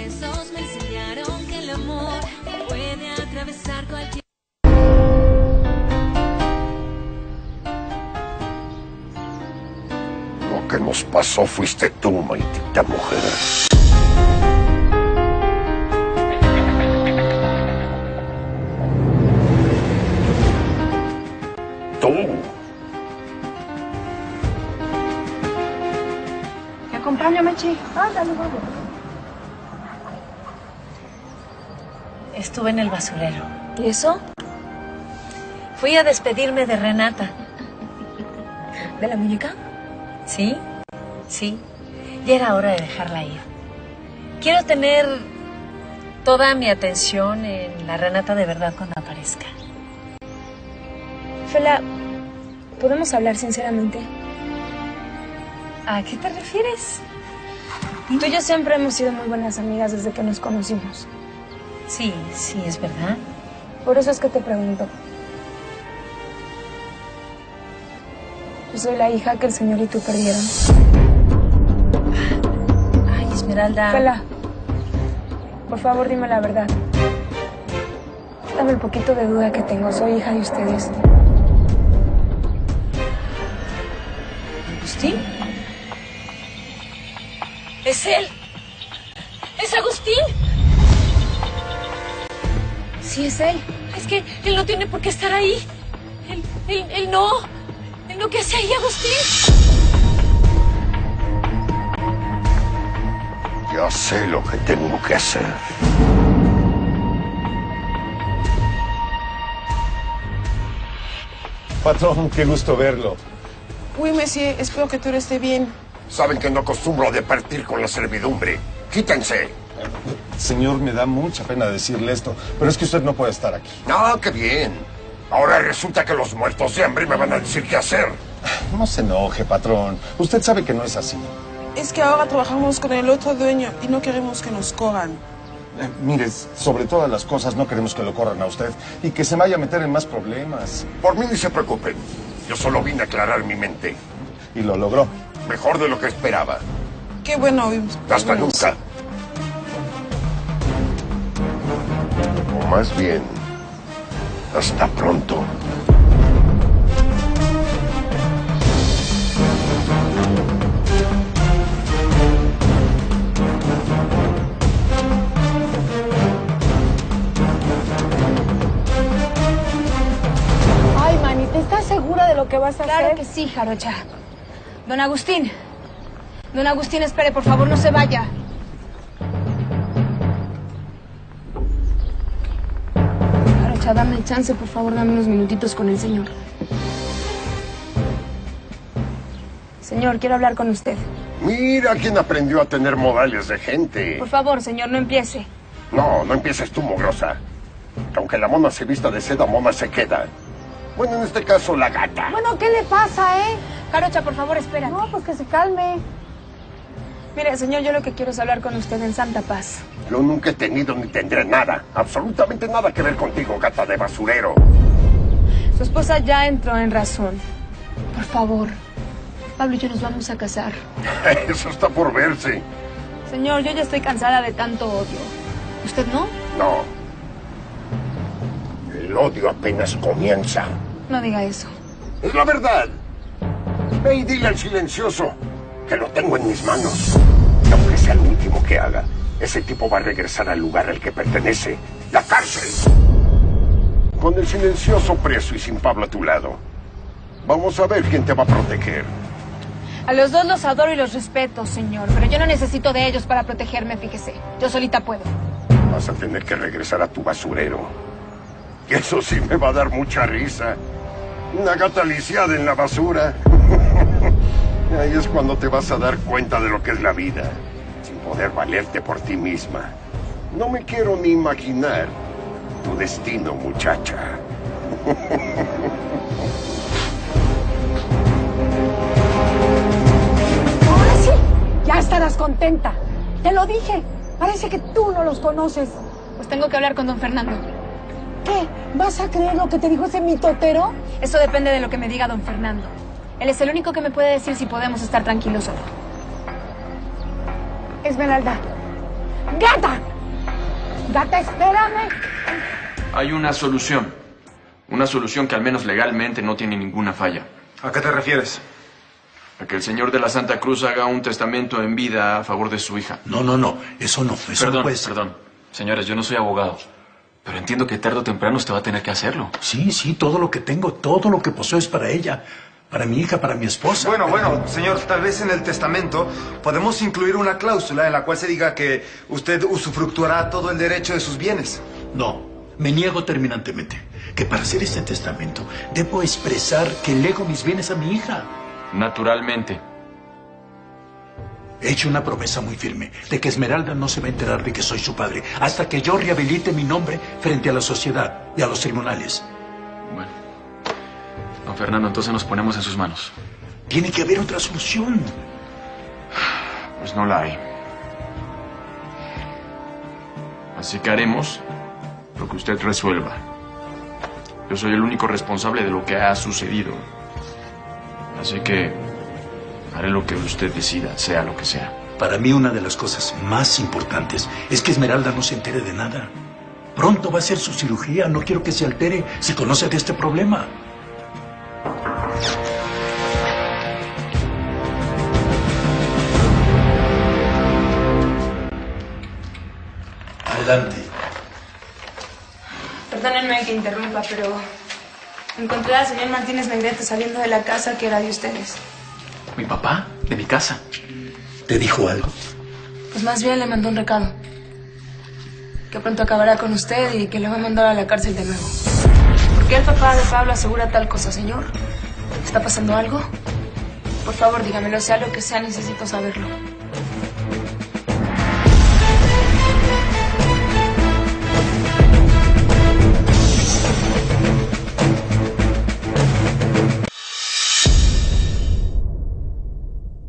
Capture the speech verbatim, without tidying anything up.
besos me enseñaron que el amor puede atravesar cualquier... Lo que nos pasó fuiste tú, maldita mujer. Tú. Te acompaño, Mechi. Ándale, vamos. Estuve en el basurero. ¿Y eso? Fui a despedirme de Renata. ¿De la muñeca? Sí, sí. Ya era hora de dejarla ir. Quiero tener toda mi atención en la Renata de verdad cuando aparezca. Fela, ¿podemos hablar sinceramente? ¿A qué te refieres? Tú y yo siempre hemos sido muy buenas amigas desde que nos conocimos. Sí, sí, es verdad. Por eso es que te pregunto. Yo soy la hija que el señor y tú perdieron. Ay, Esmeralda. Fela, por favor dime la verdad. Dame el poquito de duda que tengo. Soy hija de ustedes. ¿Agustín? ¡Es él! ¡Es Agustín! Sí, es él. Es que él no tiene por qué estar ahí. Él, él, él no. Él no, ¿qué hace ahí, Agustín? Ya sé lo que tengo que hacer. Patrón, qué gusto verlo. Oui, monsieur, espero que todo esté bien. Saben que no acostumbro a departir con la servidumbre. ¡Quítense! Señor, me da mucha pena decirle esto, pero es que usted no puede estar aquí. No, qué bien. Ahora resulta que los muertos de hambre me van a decir qué hacer. No se enoje, patrón. Usted sabe que no es así. Es que ahora trabajamos con el otro dueño y no queremos que nos corran. Eh, mire, sobre todas las cosas no queremos que lo corran a usted y que se vaya a meter en más problemas. Por mí ni se preocupen. Yo solo vine a aclarar mi mente. Y lo logró. Mejor de lo que esperaba. Qué bueno. Hasta nunca. O más bien, hasta pronto. Ay, manita, ¿estás segura de lo que vas a hacer? Claro que sí, Jarocha. Don Agustín. Don Agustín, espere, por favor, no se vaya. Jarocha, dame chance, por favor, dame unos minutitos con el señor. Señor, quiero hablar con usted. Mira quién aprendió a tener modales de gente. Por favor, señor, no empiece. No, no empieces tú, mugrosa. Aunque la mona se vista de seda, mona se queda. Bueno, en este caso, la gata. Bueno, ¿qué le pasa, eh? Jarocha, por favor, espérate. No, pues que se calme. Mire, señor, yo lo que quiero es hablar con usted en santa paz. Yo nunca he tenido ni tendré nada, absolutamente nada que ver contigo, gata de basurero. Su esposa ya entró en razón. Por favor, Pablo y yo nos vamos a casar. Eso está por verse. Señor, yo ya estoy cansada de tanto odio. ¿Usted no? No. El odio apenas comienza. No diga eso. Es la verdad. Ve y dile al silencioso que lo tengo en mis manos. Y aunque sea lo último que haga, ese tipo va a regresar al lugar al que pertenece, la cárcel. Con el silencioso preso y sin Pablo a tu lado. Vamos a ver quién te va a proteger. A los dos los adoro y los respeto, señor, pero yo no necesito de ellos para protegerme, fíjese. Yo solita puedo. Vas a tener que regresar a tu basurero. Y eso sí me va a dar mucha risa. Una gata lisiada en la basura. Ahí es cuando te vas a dar cuenta de lo que es la vida, sin poder valerte por ti misma. No me quiero ni imaginar tu destino, muchacha. Ahora sí, ya estarás contenta. Te lo dije. Parece que tú no los conoces. Pues tengo que hablar con don Fernando. ¿Qué? ¿Vas a creer lo que te dijo ese mitotero? Eso depende de lo que me diga don Fernando. Él es el único que me puede decir si podemos estar tranquilos o no. Esmeralda, ¡Gata! ¡Gata, espérame! Hay una solución. Una solución que al menos legalmente no tiene ninguna falla. ¿A qué te refieres? A que el señor de la Santa Cruz haga un testamento en vida a favor de su hija. No, no, no. Eso no. Eso perdón, no puede ser. Perdón. Señores, yo no soy abogado. Pero entiendo que tarde o temprano usted va a tener que hacerlo. Sí, sí. Todo lo que tengo, todo lo que poseo es para ella. Para mi hija, para mi esposa. Bueno, bueno, señor, tal vez en el testamento podemos incluir una cláusula en la cual se diga que usted usufructuará todo el derecho de sus bienes. No, me niego terminantemente. Que para hacer este testamento debo expresar que lego mis bienes a mi hija. Naturalmente. He hecho una promesa muy firme de que Esmeralda no se va a enterar de que soy su padre hasta que yo rehabilite mi nombre frente a la sociedad y a los tribunales. Bueno. Don Fernando, entonces nos ponemos en sus manos. Tiene que haber otra solución. Pues no la hay. Así que haremos lo que usted resuelva. Yo soy el único responsable de lo que ha sucedido. Así que haré lo que usted decida, sea lo que sea. Para mí una de las cosas más importantes es que Esmeralda no se entere de nada. Pronto va a ser su cirugía. No quiero que se altere si conoce de este problema. Adelante. Perdónenme que interrumpa, pero encontré al señor Martínez Negrete saliendo de la casa que era de ustedes. ¿Mi papá? ¿De mi casa? ¿Te dijo algo? Pues más bien le mandó un recado. Que pronto acabará con usted y que le va a mandar a la cárcel de nuevo. ¿Por qué el papá de Pablo asegura tal cosa, señor? ¿Está pasando algo? Por favor, dígamelo, sea lo que sea, necesito saberlo.